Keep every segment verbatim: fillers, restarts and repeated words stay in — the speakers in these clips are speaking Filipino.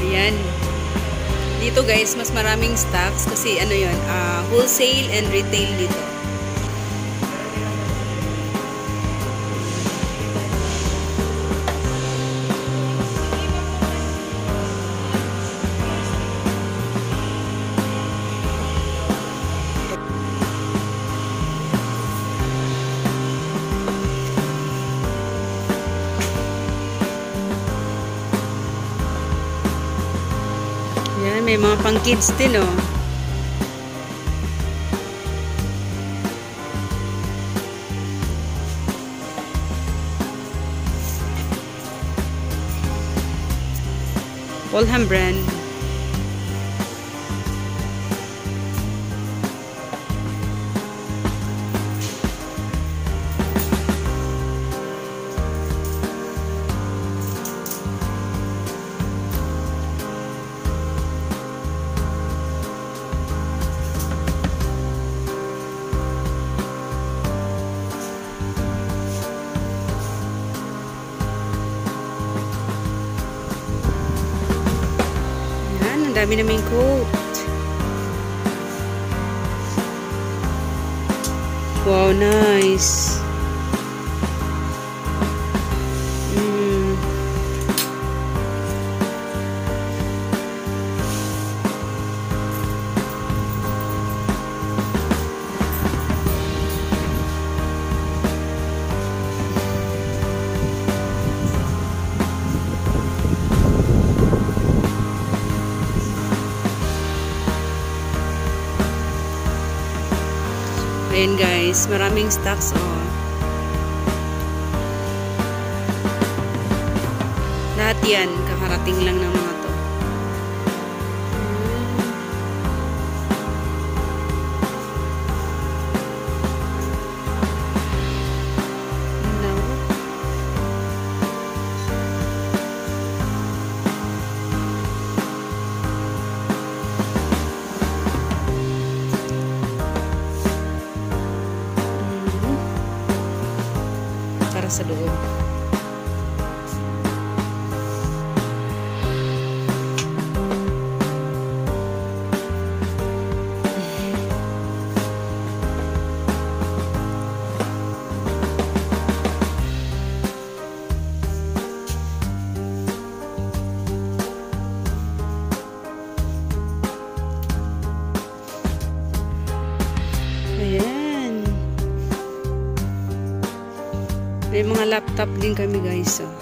Ayan. Dito guys, mas maraming stocks kasi ano yun, uh, wholesale and retail dito. Yan, may mga pang kids din, oh. Fulham brand. Ang dami naming coat. Wow, nice. Mm. Ayan guys, maraming stocks, oh. Lahat yan, kakarating lang ng mga to. Para sa loob. May mga laptop din kami guys, oh.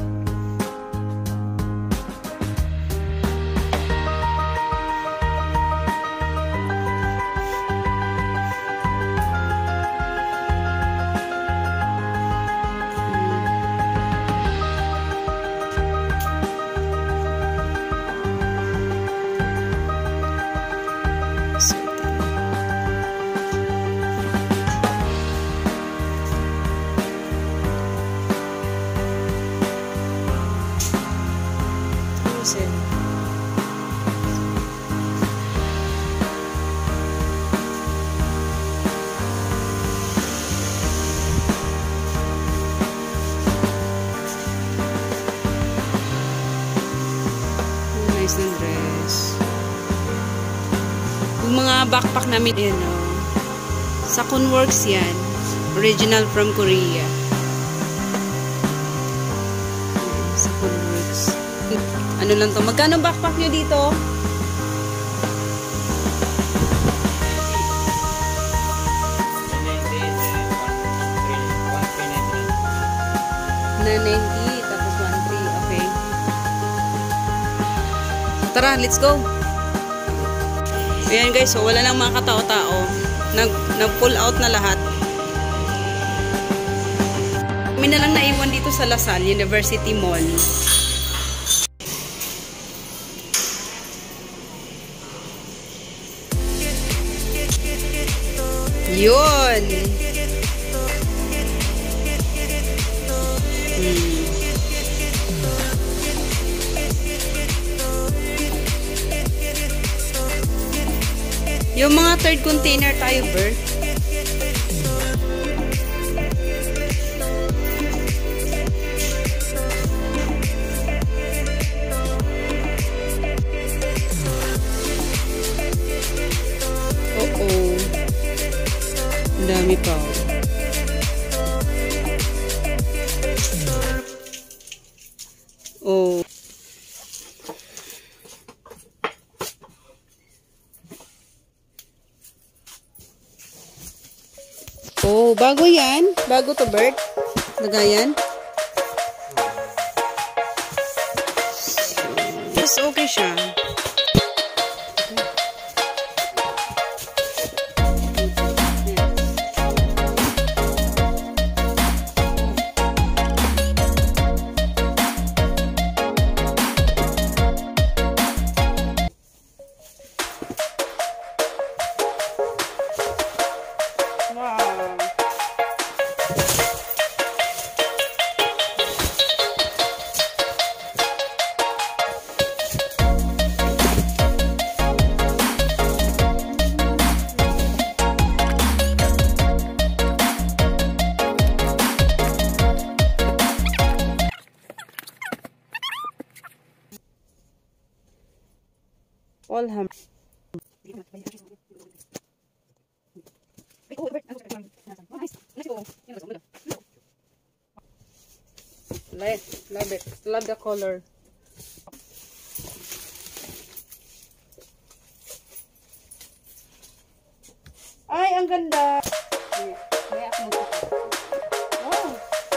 Nice ng dress. Yung mga backpack namin, yun, oh. Sakunworks yan. Original from Korea. Sakunworks. Ano lang to? Magkano backpack nyo dito? nine ninety tapos one three. Okay. Tara, let's go. Ayan guys, so wala lang mga katao-tao. Nag, nag-pull out na lahat. Kami na lang naiwan dito sa Lasal University Mall. Yun. Hmm. Yung mga third container tayo, Bert. Dami pa. Oh. Oh, bago yan. Bago to, Bert. Lagayan. Mas okay siya. Wow. All ham. Like, love it. Love the color. Ay, ang ganda. May ako magkakita. Wow.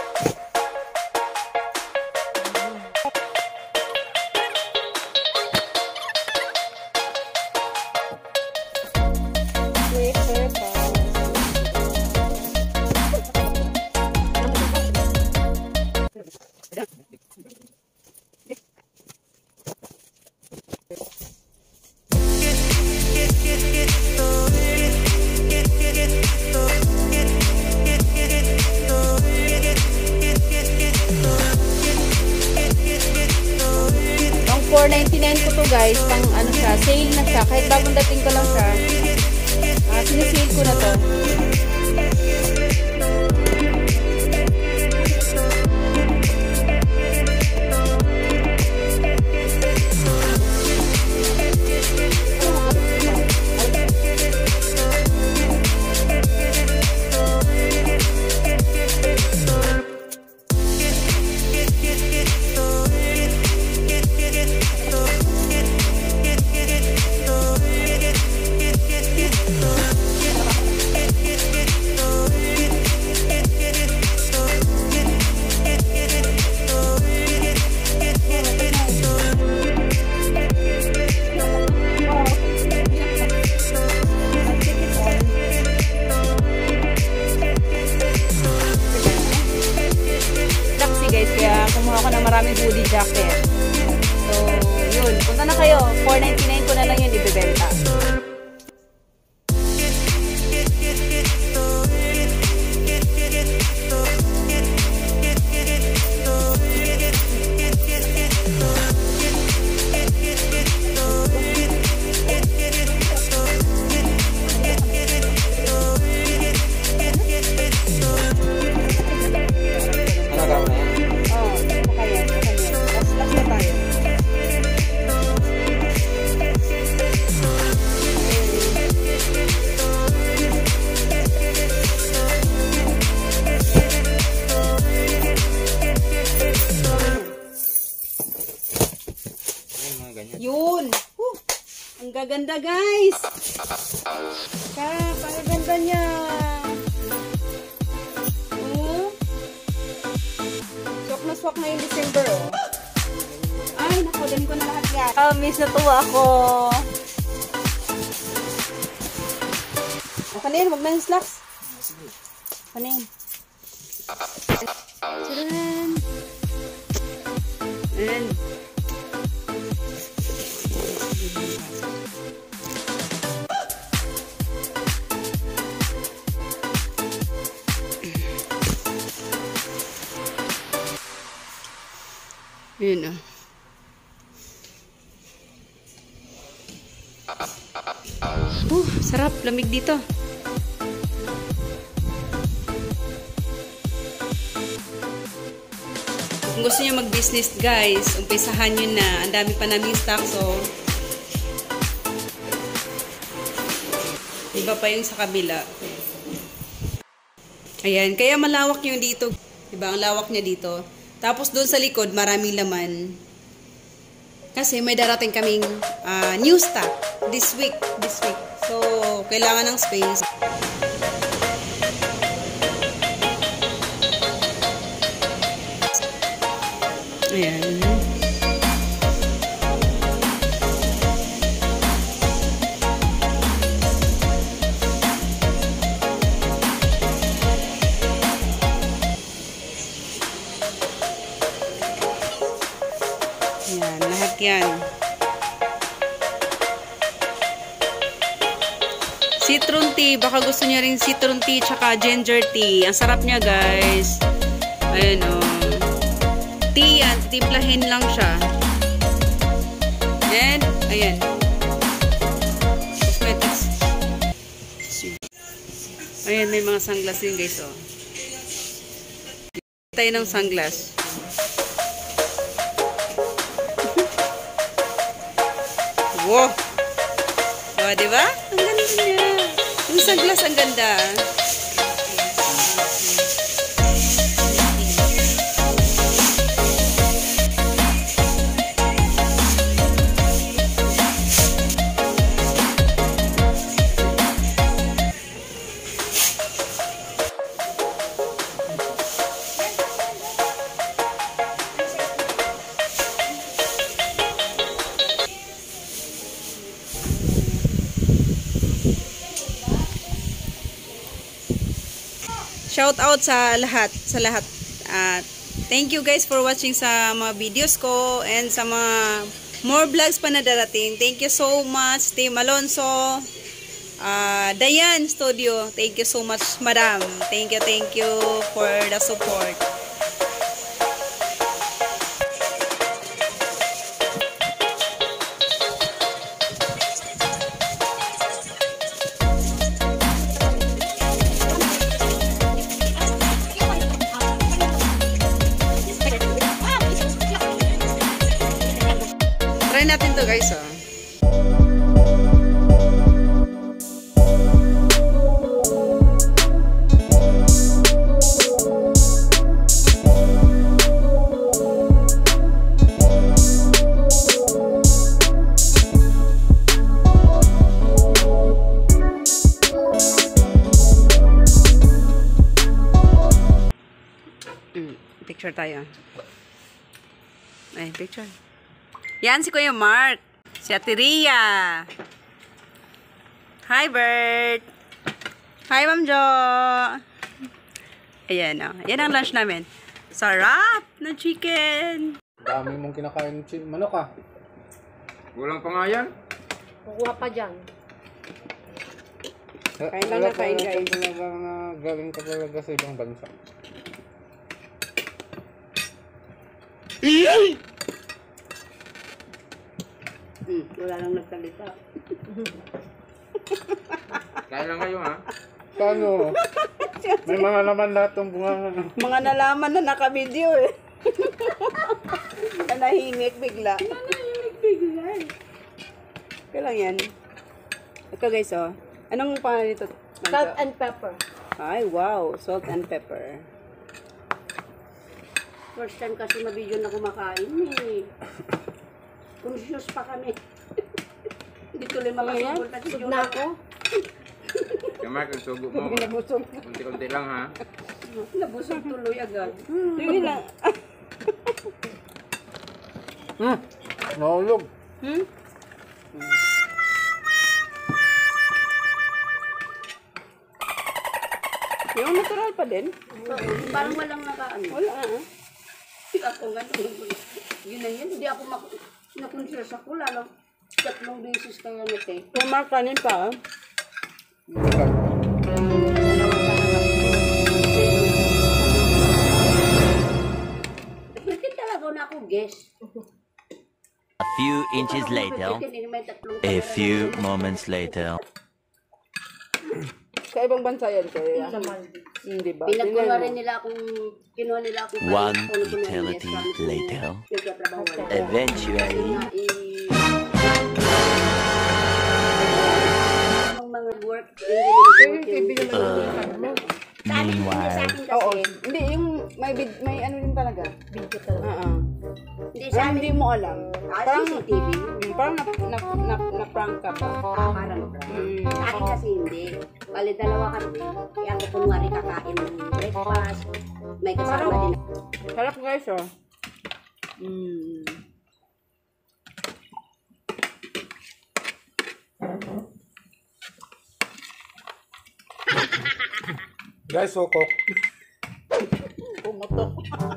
four ninety-nine ko to guys, pang ano siya, sale na siya, kahit bagong dating ko lang siya, uh, sinisale ko na to. Kumuha ko ng maraming hoodie jacket. So, yun. Punta na kayo. four ninety-nine ko na lang yun ibebenta. Yun. Huh. Ang gaganda guys. Kaya, ang ganda niya. Oh. Swak na swak na yung December oh. Ay, nakulan ko na lahat yan. Ah, miss na tuwa ako. O, kanin, wag na yung slacks. Kanin. Tadaan. And yun ah. Uh, sarap. Lamig dito. Kung gusto niyo mag-business guys, umpisahan nyo na. Ang dami pa namin stock so iba pa yung sa kabila. Ayan, kaya malawak yung dito. Diba? Ang lawak niya dito. Tapos doon sa likod, maraming laman. Kasi may darating kaming uh, new stock this week. This week. So, kailangan ng space. Ayan. Ayan, lahat yan. Citron tea. Baka gusto niya rin citron tea tsaka ginger tea. Ang sarap niya, guys. Ayan, o. Oh. Tea yan. Timplahin lang siya. And, ayan. Cosmetics. Ayan, may mga sunglass din, guys, o. Oh. Tayo ng sunglass. Wow! O, diba? Ang ganda niya. Yung sunglass, ang ganda. Shout out sa lahat, sa lahat. Uh, thank you guys for watching sa mga videos ko and sa mga more vlogs pa na darating. Thank you so much, Team Alonso, uh, Dayan Studio. Thank you so much, Madam. Thank you, thank you for the support. Try natin to, guys, oh. Mm, picture tayo. Ay, picture. Yan si Kuya Mark. Si Ate Ria. Hi, Bert. Hi, Ma'am Jo. Ayan, o. Oh. Yan ang lunch namin. Sarap na chicken. Dami mong kinakain ng manok, ah. Kulang pa nga yan. Kukuha pa dyan. Kain lang na kain, guys. Talaga na galing ka talaga sa ibang bansa. Iyay! Hmm, wala nang nagsalita. Kaya lang kayo, ha? Paano? May mga laman lahat ng bunga. Mga nalaman na naka-video, eh. Nanahimik bigla. Nanahimik bigla, eh. Kaya lang yan. Ito, guys, oh. Anong pangalan nito? Salt and pepper. Ay, wow. Salt and pepper. First time kasi ma-video na kumakain, eh. Conscious pa kami. Hindi tuloy makasugol. Sug na ako. Kaya Mark, ang sugo mo. Nabusog. Kunti-kunti lang, ha? Nabusog tuloy agad. Sige lang. Hmm. Nahulog. Hmm? Yung natural pa din. Parang walang nakaano. Wala, ah. Ako nga, yun na yun. Hindi ako na-conscious ako. Lalo, tatlong beses kaya nite. Kung Mark, kanin pa, ah. Bakit talaga na ako guess? A few inches later, a few moments later. Sa ibang bansa yan, kaya. Hindi ba? Pinagkuha rin nila akong, kinuha nila akong One eternity later. Eventually, mga work, uh, meanwhile, Parang hindi mo alam. Ah, Parang, C C T V. mm, parang na, na, na, na prank ka pa. Ah, parang Mm. Sa akin kasi hindi. Bali, dalawa kami. Kaya ako kunwari kakain ng breakfast. May kasama din. Sarap guys, oh. Mm. Guys, sukok. Pumutok.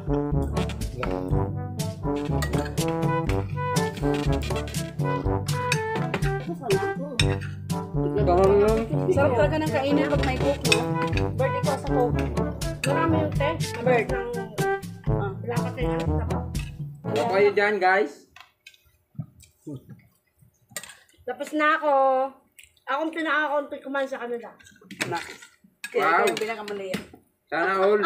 Sarap talaga ng kainin pag may coke, no? Bird, ikaw sa coke. Marami yung te. Bird. Ah, wala ka tayo. Ano kayo dyan, guys? Tapos na ako. Akong pinaka-contour kumain sa kanila. Na. Kaya Wow. wow. Yung pinakamali yan. Sana all.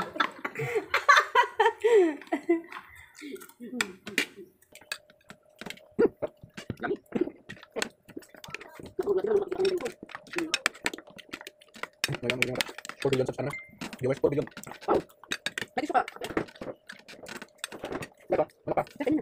four billion subs ano? Viewers, four billion. May suka. Wala pa, wala pa.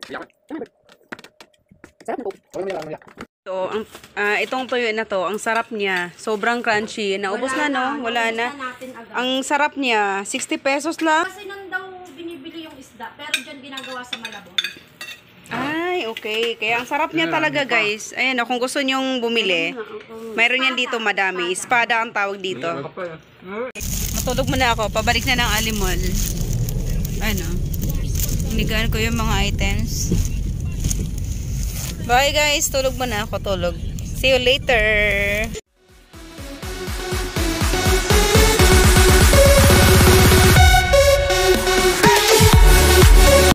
Sarap ng coke. Wala mo yan, So, ang, ah, itong tuyo na to, ang sarap niya. Sobrang crunchy. Naubos na, no? Wala na. natin agad. Ang sarap niya, sixty pesos lang. Kasi nung daw binibili yung isda, pero dyan ginagawa sa Malabon. Ay, okay. Kaya ang sarap niya talaga, guys. Ayan, oh, kung gusto nyong bumili, mayroon yan dito, madami. Espada ang tawag dito. Matulog muna ako. Pabalik na ng Alimol. Ano? Hinigaan ko yung mga items. Bye, guys. Tulog muna ako. Tulog. See you later.